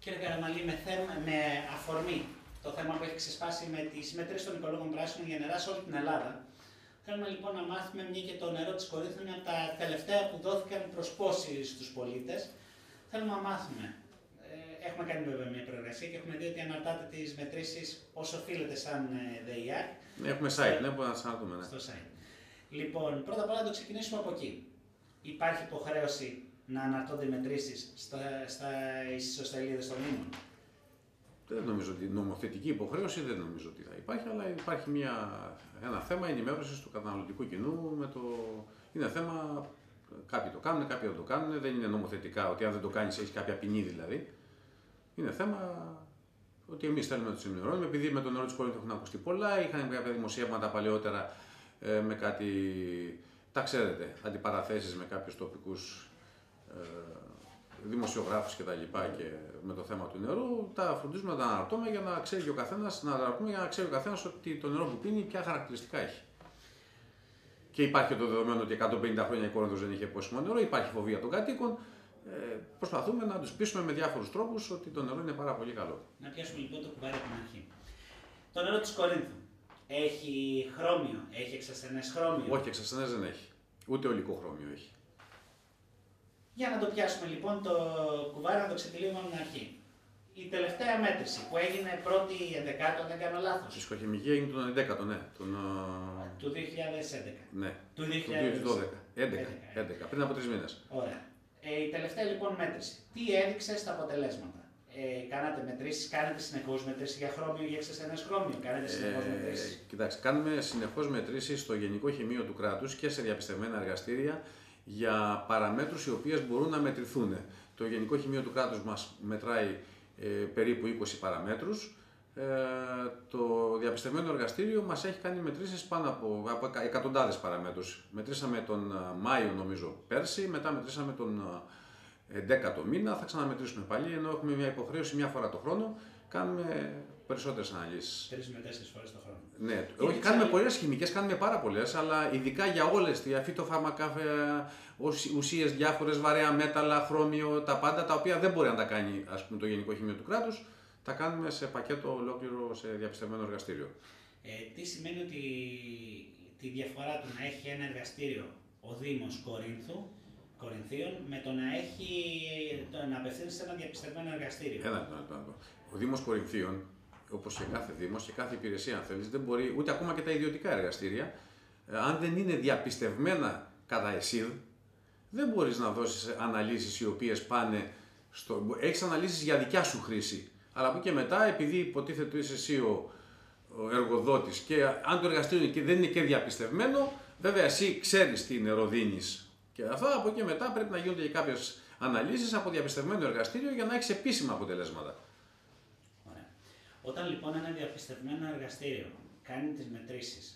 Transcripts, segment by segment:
Κύριε Καραμαλή, με αφορμή το θέμα που έχει ξεσπάσει με τις μέτρες των οικολόγων πράσινων για νερά σε όλη την Ελλάδα, θέλουμε λοιπόν να μάθουμε, μια και το νερό της Κορίνθου είναι από τα τελευταία που δόθηκαν προς πόση στους πολίτες. Θέλουμε να μάθουμε. Έχουμε κάνει βέβαια μια προεργασία και έχουμε δει ότι αναρτάτε τις μετρήσεις όσο οφείλεται σαν ΔΕΙΑΚ. Έχουμε site, ναι, μπορούμε να τις αναρτούμε. Ναι. Στο site. Λοιπόν, πρώτα απ' όλα να το ξεκινήσουμε από εκεί. Υπάρχει υποχρέωση να αναρτώνται οι μετρήσεις στις ιστοσελίδες των Δήμων? Δεν νομίζω ότι νομοθετική υποχρέωση δεν νομίζω ότι θα υπάρχει, αλλά υπάρχει ένα θέμα ενημέρωσης του καταναλωτικού κοινού. Είναι θέμα, κάποιοι το κάνουν, κάποιοι δεν το κάνουν. Δεν είναι νομοθετικά ότι αν δεν το κάνεις έχει κάποια ποινή δηλαδή. Είναι θέμα ότι εμείς θέλουμε να το ενημερώνουμε. Επειδή με το νερό της Κορίνθου έχουν ακουστεί πολλά, είχαν κάποια δημοσιεύματα παλαιότερα με κάτι, τα ξέρετε, αντιπαραθέσεις με κάποιους τοπικούς δημοσιογράφους και τα λοιπά και με το θέμα του νερού, τα φροντίζουμε να τα αναρτούμε για να ξέρει και ο καθένας, ότι το νερό που πίνει ποια χαρακτηριστικά έχει. Και υπάρχει το δεδομένο ότι 150 χρόνια η Κόρινθος δεν είχε πόσιμο νερό, υπάρχει φοβία των κατοίκων. Προσπαθούμε να τους πείσουμε με διάφορους τρόπους ότι το νερό είναι πάρα πολύ καλό. Να πιάσουμε λοιπόν το κουβάρι από την αρχή. Το νερό της Κορίνθου έχει χρώμιο, έχει εξασθενές χρώμιο? Όχι, εξασθενές δεν έχει. Ούτε ολικό χρώμιο έχει. Για να το πιάσουμε λοιπόν το κουβάρι, να το ξεκινήσουμε από την αρχή. Η τελευταία μέτρηση που έγινε 1η Ενδεκάτου, αν δεν κάνω λάθος. Η σχοχημική έγινε τον 11ο, ναι. Του 2011. Ναι. Του 2012. 11, πριν από 3 μήνες. Ωραία. Η τελευταία λοιπόν μέτρηση, τι έδειξε στα αποτελέσματα? Κάνατε μετρήσεις, κάνετε συνεχώς μετρήσεις για χρώμιο, για εξασθενές χρώμιο? Κάνετε συνεχώς μετρήσεις? Κοιτάξτε, κάνουμε συνεχώς μετρήσεις στο Γενικό Χημείο του Κράτους και σε διαπιστευμένα εργαστήρια για παραμέτρους οι οποίες μπορούν να μετρηθούν. Το Γενικό Χημείο του Κράτους μας μετράει περίπου 20 παραμέτρους. Το διαπιστευμένο εργαστήριο μας έχει κάνει μετρήσεις πάνω από εκατοντάδες παραμέτρους. Μετρήσαμε τον Μάιο νομίζω πέρσι, μετά μετρήσαμε τον 11ο μήνα, θα ξαναμετρήσουμε πάλι, ενώ έχουμε μια υποχρέωση μια φορά το χρόνο, κάνουμε περισσότερες αναλύσεις. 3 με 4 φορές το χρόνο. Ναι, όχι, κάνουμε πολλές χημικές, κάνουμε πάρα πολλές, αλλά ειδικά για όλες, για φυτοφάρμακα, ουσίες διάφορες, βαρέα μέταλλα, χρώμιο, τα πάντα, τα οποία δεν μπορεί να τα κάνει ας πούμε, το Γενικό Χημείο του Κράτους, τα κάνουμε σε πακέτο ολόκληρο σε διαπιστευμένο εργαστήριο. Τι σημαίνει ότι τη διαφορά του να έχει ένα εργαστήριο ο Δήμος Κορινθίων με το να απευθύνει σε ένα διαπιστευμένο εργαστήριο? Ένα λεπτό. Ο Δήμος Κορινθίων, όπως και κάθε Δήμος και κάθε υπηρεσία, αν θέλεις, δεν μπορεί, ούτε ακόμα και τα ιδιωτικά εργαστήρια, αν δεν είναι διαπιστευμένα κατά ΕΣΥΔ, δεν μπορείς να δώσεις αναλύσεις οι οποίες πάνε έχεις αναλύσεις για δικιά σου χρήση. Αλλά από εκεί και μετά, επειδή υποτίθεται ότι είσαι εσύ ο εργοδότης και αν το εργαστήριο δεν είναι και διαπιστευμένο, βέβαια εσύ ξέρεις τι νερό δίνεις. Και αυτά από εκεί και μετά πρέπει να γίνονται και κάποιες αναλύσεις από διαπιστευμένο εργαστήριο για να έχεις επίσημα αποτελέσματα. Ωραία. Όταν λοιπόν ένα διαπιστευμένο εργαστήριο κάνει τις μετρήσεις.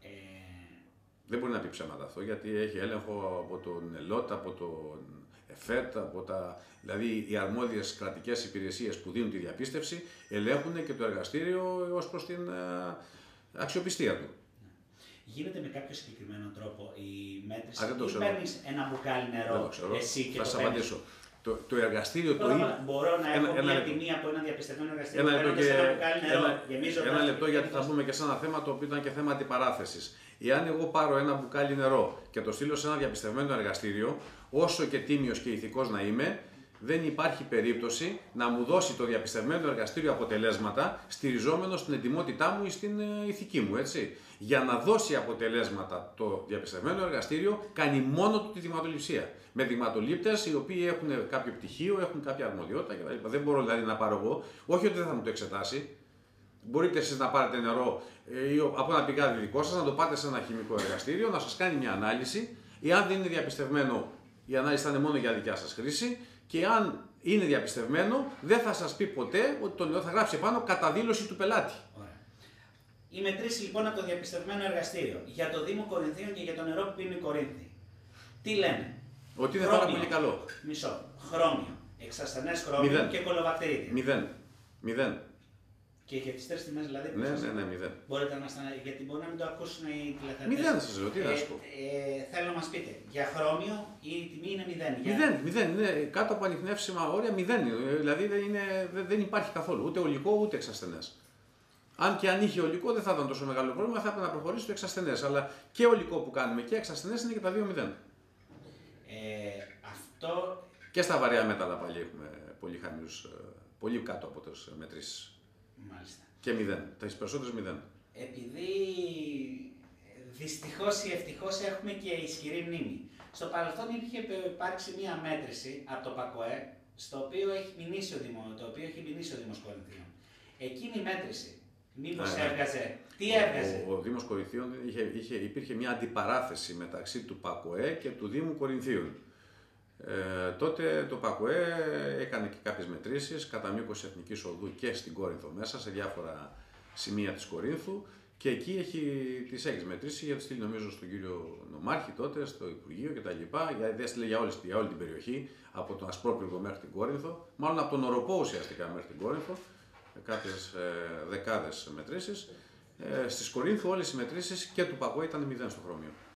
Δεν μπορεί να πει ψέματα αυτό, γιατί έχει έλεγχο από τον ΕΛΟΤ, από τον ΕΦΕΤ, δηλαδή οι αρμόδιες κρατικές υπηρεσίες που δίνουν τη διαπίστευση, ελέγχουν και το εργαστήριο ως προς την αξιοπιστία του. Γίνεται με κάποιο συγκεκριμένο τρόπο η μέτρηση? Δεν το ξέρω. Ή παίρνεις ένα μπουκάλι νερό εσύ και θα το σας απαντήσω. Το εργαστήριο το μπορώ να έχω μια τιμή από ένα διαπιστευμένο εργαστήριο? Ένα λεπτό, γιατί θα μπούμε και σε ένα θέμα το οποίο ήταν και θέμα αντιπαράθεσης. Εάν εγώ πάρω ένα μπουκάλι νερό και το στείλω σε ένα διαπιστευμένο εργαστήριο, όσο και τίμιος και ηθικός να είμαι, δεν υπάρχει περίπτωση να μου δώσει το διαπιστευμένο εργαστήριο αποτελέσματα στηριζόμενο στην ετοιμότητά μου ή στην ηθική μου, έτσι. Για να δώσει αποτελέσματα το διαπιστευμένο εργαστήριο κάνει μόνο του τη δειγματοληψία. Με δειγματολήπτες οι οποίοι έχουν κάποιο πτυχίο, έχουν κάποια αρμοδιότητα κτλ. Δεν μπορώ δηλαδή να πάρω εγώ, όχι ότι δεν θα μου το εξετάσει. Μπορείτε εσείς να πάρετε νερό από ένα πηγάδι δικό σας, να το πάτε σε ένα χημικό εργαστήριο, να σας κάνει μια ανάλυση. Εάν δεν είναι διαπιστευμένο, η ανάλυση θα είναι μόνο για δικιά σας χρήση. Και αν είναι διαπιστευμένο, δεν θα σας πει ποτέ ότι το νερό θα γράψει επάνω κατά δήλωση του πελάτη. Ωραία. Η μετρήση λοιπόν από το διαπιστευμένο εργαστήριο για το Δήμο Κορινθίων και για το νερό που πίνει η Κορίνθη. Τι λένε? Ότι είναι πάρα πολύ καλό. Μισό. Χρώμιο. Εξασθενές χρώμιο και κολοβακτηρίδια. 0. Και για τις τρεις τιμές δηλαδή. Ναι, 0. Μπορείτε να μας γιατί μπορεί να μην το ακούσουν οι τηλεθεατές. 0 σας λέω, τι να σου πω. Θέλω να μας πείτε, για χρώμιο η τιμή είναι 0. 0, είναι κάτω από ανιχνεύσιμα όρια 0. Δηλαδή δεν υπάρχει καθόλου ούτε ολικό ούτε εξασθενές. Αν και αν είχε ολικό δεν θα ήταν τόσο μεγάλο πρόβλημα, θα έπρεπε να προχωρήσει το εξασθενές. Αλλά και ολικό που κάνουμε και εξασθενές είναι και τα δύο 0. Αυτό... Και στα βαριά μέταλλα πάλι έχουμε πολύ χαμηλούς, πολύ κάτω από τις μετρήσεις. Μάλιστα. Και 0. Τις περισσότερες 0. Επειδή δυστυχώς ή ευτυχώς έχουμε και ισχυρή μνήμη. Στο παρελθόν είχε υπάρξει μία μέτρηση από το ΠΑΚΟΕ, το οποίο έχει μηνύσει ο Δήμος Κορινθίων. Εκείνη η μέτρηση, μήπως έβγαζε, τι έβγαζε? Ο Δήμος Κορινθίων υπήρχε μια αντιπαράθεση μεταξύ του ΠΑΚΟΕ και του Δήμου Κορινθίων. Τότε το ΠΑΚΟΕ έκανε και κάποιες μετρήσεις κατά μήκος Εθνικής Οδού και στην Κόρινθο μέσα, σε διάφορα σημεία της Κορίνθου, και εκεί τις έχει μετρήσει, γιατί στείλει νομίζω στον κύριο Νομάρχη τότε, στο Υπουργείο κτλ. Γιατί έστειλε για όλη την περιοχή, από τον Ασπρόπυργο μέχρι την Κόρινθο, μάλλον από τον Οροπό ουσιαστικά μέχρι την Κόρινθο, κάποιες δεκάδες μετρήσεις. Στις Κορίνθου όλες οι μετρήσεις και του ΠΑΚΟΕ ήταν 0 στο χρώμιο.